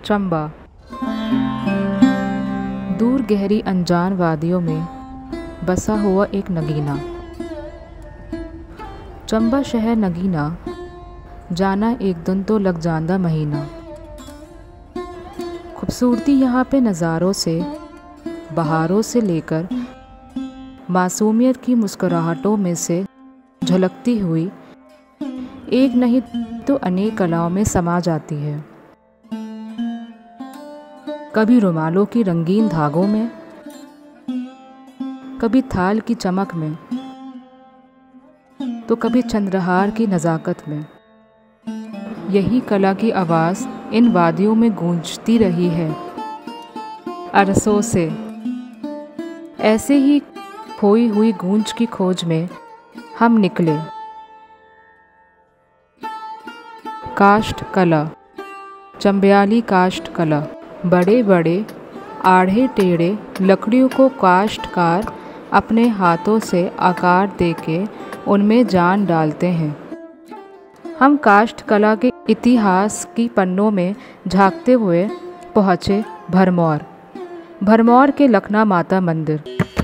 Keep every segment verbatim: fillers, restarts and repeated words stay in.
चंबा। दूर गहरी अनजान वादियों में बसा हुआ एक नगीना। चंबा शहर नगीना, जाना एक दिन तो लग जांदा महीना। खूबसूरती यहाँ पे नज़ारों से, बहारों से लेकर मासूमियत की मुस्कुराहटों में से झलकती हुई एक नहीं तो अनेक कलाओं में समा जाती है। कभी रुमालों की रंगीन धागों में, कभी थाल की चमक में, तो कभी चंद्रहार की नज़ाकत में। यही कला की आवाज़ इन वादियों में गूंजती रही है अरसों से। ऐसे ही खोई हुई गूंज की खोज में हम निकले। काष्ठ कला, चंबयाली काष्ठ कला। बड़े बड़े आढ़े टेढ़े लकड़ियों को काष्ठकार अपने हाथों से आकार देके उनमें जान डालते हैं। हम काष्ठ कला के इतिहास की पन्नों में झांकते हुए पहुँचे भरमौर भरमौर के लखना माता मंदिर।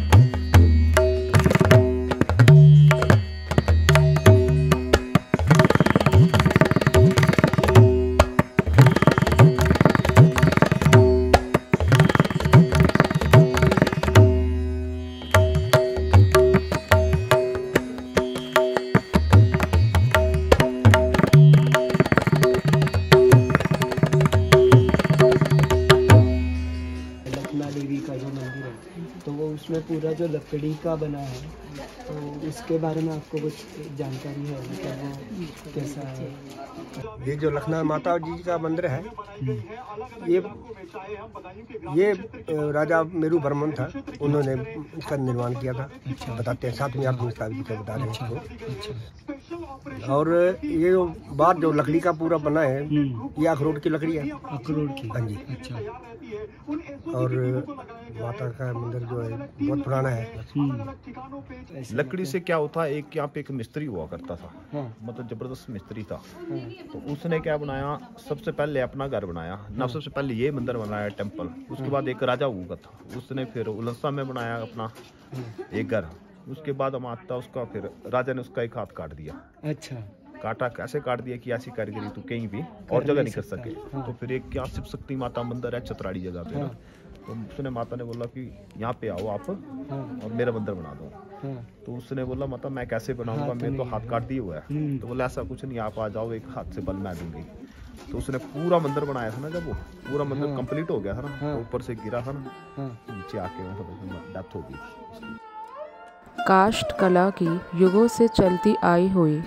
तो वो उसमें पूरा जो लकड़ी का बना है, तो उसके बारे में आपको कुछ जानकारी है? मतलब वो कैसा है? ये जो लखना माता जी का मंदिर है, ये ये राजा मेरू वर्मन था, उन्होंने इसका निर्माण किया था। अच्छा। बताते हैं, साथ में आप इसका बता रहे हैं। अच्छा। अच्छा। और ये जो बात जो लकड़ी का पूरा बना है, ये अखरोट की लकड़ी है। अखरोट की? हाँ जी। अच्छा। और माता का मंदिर जो है बहुत पुराना है। लकड़ी से क्या होता है, एक यहाँ पे एक मिस्त्री हुआ करता था। हाँ। मतलब जबरदस्त मिस्त्री था। हाँ। तो उसने क्या बनाया, सबसे पहले अपना घर बनाया ना। सबसे पहले ये मंदिर बनाया टेम्पल। उसके बाद एक राजा हुआ था, उसने फिर उलंसा में बनाया अपना एक घर। उसके बाद हम आता उसका, फिर राजा ने उसका एक हाथ काट दिया। अच्छा। काटा, कैसे काट दिया कि ऐसी कारीगरी तो कहीं भी और जगह नहीं कर सके। हाँ। तो फिर एक क्या शिव शक्ति माता मंदिर है चतराड़ी जगह पे। हाँ। तो उसने माता ने बोला कि यहाँ पे आओ आप। हाँ। और मेरा मंदिर बना दो। हाँ। तो उसने बोला माता मैं कैसे बनाऊंगा, मैं तो हाथ काट दिए हुआ है। तो बोला ऐसा कुछ नहीं, आप आ जाओ, एक हाथ से बल मैं दूंगी। तो उसने पूरा मंदिर बनाया था ना। जब वो पूरा मंदिर हाँ। कंप्लीट हो गया था ना, हाँ। तो ऊपर से गिरा था ना, हाँ। नीचे आके डेथ हो गई। काष्ठ कला की युगों से चलती आई हुई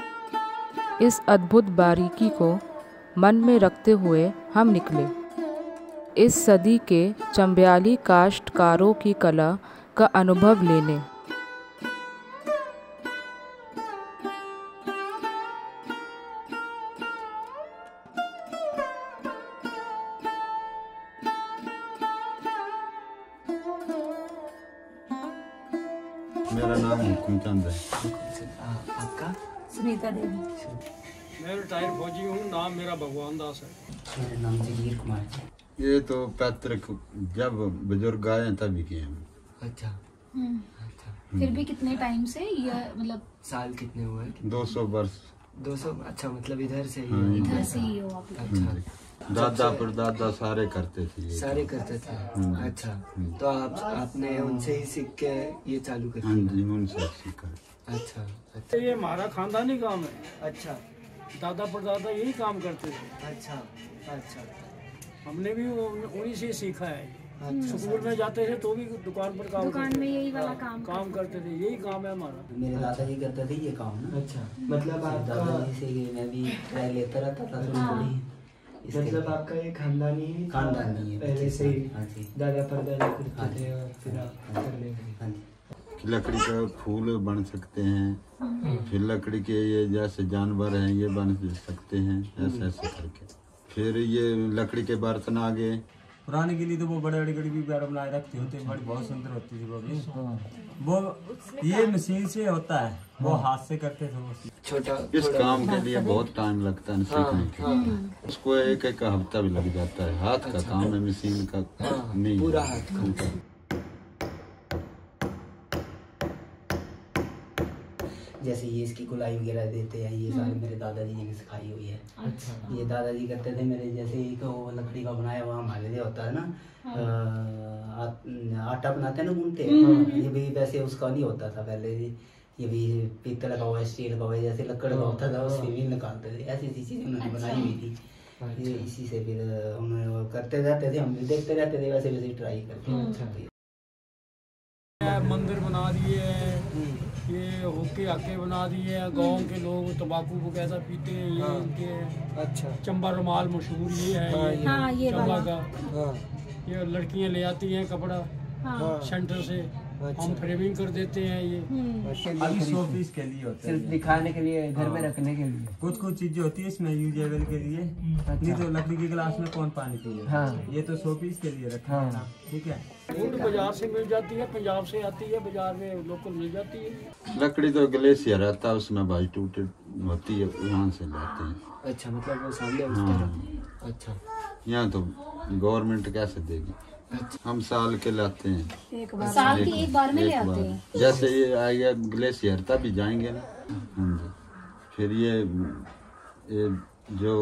इस अद्भुत बारीकी को मन में रखते हुए हम निकले इस सदी के चंबयाली काष्ठकारों की कला का अनुभव लेने। मेरा नाम हुकुम चंद है। आपका? सुनीता देवी। मैं रिटायर्ड फौजी हूँ, नाम मेरा भगवान दास है। मेरा नाम जगीर कुमार है। ये तो पैतृक जब बुजुर्ग आए तभी किए हम। अच्छा। अच्छा। फिर भी कितने टाइम से ये, मतलब साल कितने हुए? दो सौ वर्ष। दो सौ? अच्छा, मतलब इधर से ही? हाँ, इधर से ही हो आप? अच्छा। दादा परदादा सारे करते थे ये। सारे करते थे? अच्छा। तो आप आपने उनसे ही सीख के ये चालू कर दिया? हाँ जी, उनसे सीखा। अच्छा। अच्छा। ये हमारा खानदानी काम है। अच्छा। दादा परदादा यही काम करते थे। अच्छा। अच्छा। हमने भी उन्हीं से सीखा है। अच्छा। स्कूल में जाते थे तो भी दुकान पर काम दुकान में यही वाला काम काम करते थे। यही काम है हमारा। मेरे दादा जी करते थे ये काम ना। अच्छा। मतलब आपका दादाजी से मैं भी ट्राई लेता रहता था थोड़ी थोड़ी। मतलब आपका ये खानदानी खानदानी है पहले से ही? हाँ जी। दादा परदादा करते थे और फिर आप करने लगे? हाँ जी। लकड़ी का फूल बन सकते हैं, फिर लकड़ी के ये जैसे जानवर हैं ये बन सकते हैं, ऐसे ऐसे करके। फिर ये लकड़ी के बर्तन आ गए, पुराने के लिए तो वो बड़े बड़े गड़ी भी पैर बनाए रखते होते, बड़ी बहुत सुंदर होती थी वो भी। वो ये मशीन से होता है, वो हाथ से करते थे वो। छोटा इस काम के लिए बहुत टाइम लगता है सीखने के लिए, उसको एक एक हफ्ता भी लग जाता है। हाथ का काम है, मशीन का नहीं, पूरा हाथ का। जैसे ये इसकी गुलाई वगैरह देते हैं, ये सारे मेरे दादाजी ने सिखाई हुई है। अच्छा। ये दादाजी करते थे मेरे, जैसे एक वो लकड़ी का बनाया हुआ हमारे लिए होता है ना, आ, आटा बनाते हैं ना, गूंथते हैं, ये भी वैसे उसका नहीं होता था पहले, ये भी पीतल का हुआ, स्टील का हुआ, जैसे लकड़ का होता था उससे भी निकालते थे। ऐसी ऐसी चीजें उन्होंने बनाई हुई थी, ये इसी से फिर उन्होंने करते रहते थे, हम भी देखते रहते थे, वैसे वैसे ट्राई करते। मंदिर बना दिए, ये हुक्के हक्के बना दिए, गांव के लोग तंबाकू को कैसा पीते हैं, ये इनके अच्छा चंबा रुमाल मशहूर ये है, हाँ, ये, हाँ, ये चंबा का, हाँ। ये लड़कियां ले आती हैं कपड़ा, हाँ। सेंटर से, अच्छा। हम फ्रेमिंग कर देते हैं। ये अभी शो पीस के लिए होता है, सिर्फ दिखाने के लिए, घर में रखने के लिए। कुछ कुछ चीजें होती है इसमें यूजेबल के लिए, नहीं तो लकड़ी के गिलास में कौन पानी पिएगा, हाँ। ये तो शो पीस के लिए रखा है ना, ठीक है। वुड बाजार से मिल जाती है, पंजाब से आती है, बाजार में लोकल मिल जाती है। लकड़ी तो ग्लेशियर रहता है, उसमें भाई टूटे होती है, यहाँ से लाते हैं। अच्छा, मतलब वो सामने उस तरफ। अच्छा, यहाँ तो गवर्नमेंट कैसे देगी, हम साल के लाते हैं, एक बार साल की एक बार में ले आते हैं। जैसे ये आएगा ग्लेशियर तभी जाएंगे ना, हाँ। फिर ये ये जो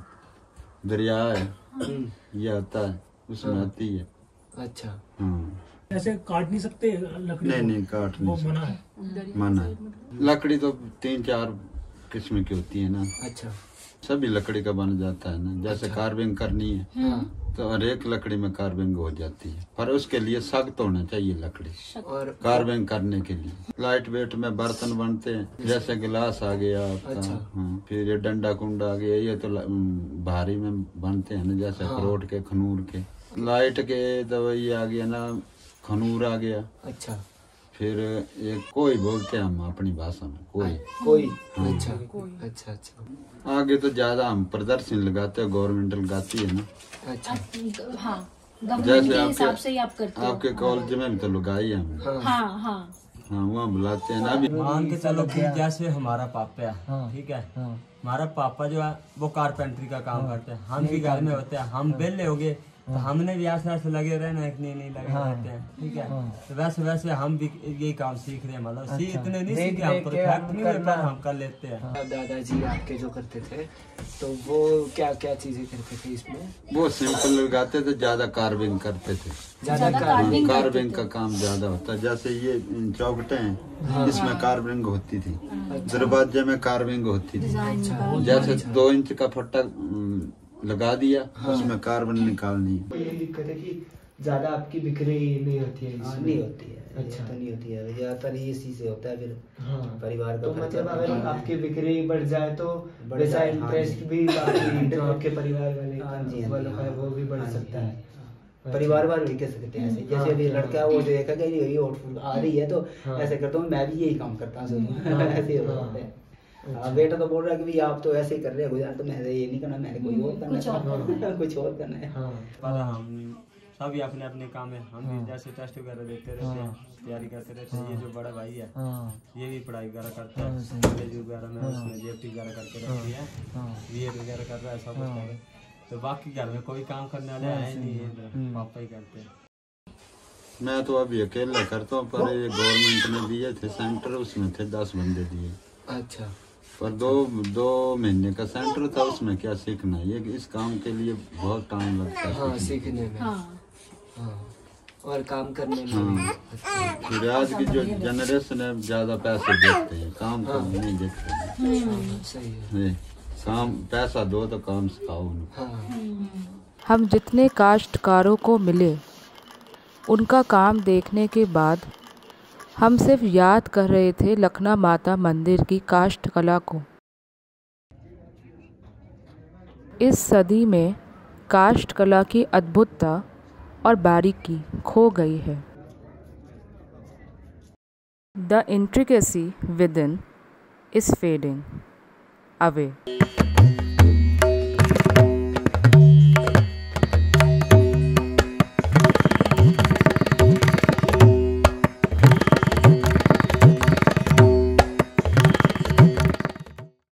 दरिया है ये आता है, उसमें आती है। अच्छा, हाँ। ऐसे काट नहीं सकते लकड़ी? नहीं नहीं, काट नहीं मना है, मना है। लकड़ी तो तीन चार किस्म की होती है ना, अच्छा, सभी लकड़ी का बन जाता है ना। जैसे अच्छा। कार्विंग करनी है, हाँ। तो हर एक लकड़ी में कार्विंग हो जाती है, पर उसके लिए सख्त होना चाहिए लकड़ी, और कार्विंग करने के लिए। लाइट वेट में बर्तन बनते हैं, जैसे गिलास आ गया आपका, अच्छा। हाँ। फिर ये डंडा कुंडा आ गया, ये तो भारी में बनते हैं ना, जैसे अखरोट के, खनूर के। लाइट के दवाई आ गया ना, खनूर आ गया, अच्छा। फिर एक कोई बोलते हैं हम अपनी भाषा में, कोई कोई, हाँ। अच्छा अच्छा अच्छा। आगे तो ज्यादा हम प्रदर्शन लगाते हैं, गवर्नमेंट लगाती है ना, अच्छा, हाँ। जैसे आपके आप आपके कॉलेज में भी तो लगाई है हमने, हाँ हाँ हाँ, वहाँ बुलाते हैं ना। अभी मान के चलो कि जैसे हमारा पापा है, ठीक है, हमारा पापा जो है वो कारपेंटरी का काम करते हैं, हम भी घर में होते हैं, हम बेले हो गए तो हमने भी ऐसे ऐसे लगे रहना है, नहीं नहीं लगे रहते हैं, ठीक है। तो वैसे वैसे हम भी ये काम सीख रहे हैं, मतलब सी इतने नहीं सीखे, हम परफेक्ट नहीं है, पर हम कर लेते हैं। दादाजी आपके जो करते थे, तो वो क्या क्या चीजें करते थे इसमें? वो सिंपल लगाते थे, ज्यादा कार्विंग करते थे, ज्यादा कार्विंग का काम ज्यादा होता है। जैसे ये चौकटे हैं, इसमें कार्विंग होती थी, दरवाजे में कार्विंग होती थी, जैसे दो इंच का फट्टा लगा दिया, हाँ। उसमें कार्बन निकालनी है। ये दिक्कत है कि ज्यादा आपकी बिक्री नहीं होती है, हाँ, नहीं होती है, अच्छा, तो नहीं होती है, ज्यादातर ये इसी से होता है फिर, हाँ। परिवार का। तो मतलब अगर आपकी बिक्री बढ़ जाए तो वैसा इंटरेस्ट भी जो आपके परिवार वाले वालों का वो भी बढ़ सकता है, परिवार वाले भी कह सकते हैं ऐसे। जैसे अभी लड़का वो देखा कि ये आ रही है तो ऐसे करता हूँ, मैं भी यही काम करता हूँ, ऐसे होता है। हाँ, बेटा तो बोल रहा है कि आप तो ऐसे ही कर रहे हो गुजार, तो मैंने ये नहीं करना, मैंने कोई और करना है, कुछ और करना है। पर हम सभी अपने अपने काम है, हम भी जैसे टेस्ट वगैरह देते रहते हैं, तैयारी करते रहते हैं। ये जो बड़ा भाई है ये भी पढ़ाई वगैरह करता है, कॉलेज वगैरह में उसमें जेएफटी वगैरह करके रहती है, बीएड वगैरह कर रहा है, सब कुछ कर रहा है। तो बाकी घर में कोई काम करने वाले है नहीं, पापा ही करते हैं। मैं तो अभी अकेला करता हूँ, पर ये गवर्नमेंट ने दिए थे सेंटर, उसमें थे दस बंदे दिए, अच्छा, पर दो दो महीने का सेंटर था, उसमें क्या सीखना है, ये इस काम के लिए बहुत टाइम लगता है, हाँ, सीखने में, हाँ, हाँ, और काम करने में, हाँ। फिर आज की जो जनरेशन है ज्यादा पैसे देखते हैं, काम को नहीं देखते हैं, सही है, काम पैसा दो तो काम सिखाओ उनको। हम जितने काश्तकारों को मिले उनका काम देखने के बाद हम सिर्फ याद कर रहे थे लखना माता मंदिर की काष्ठ कला को। इस सदी में काष्ठ कला की अद्भुतता और बारीकी खो गई है। The intricacy within is fading away.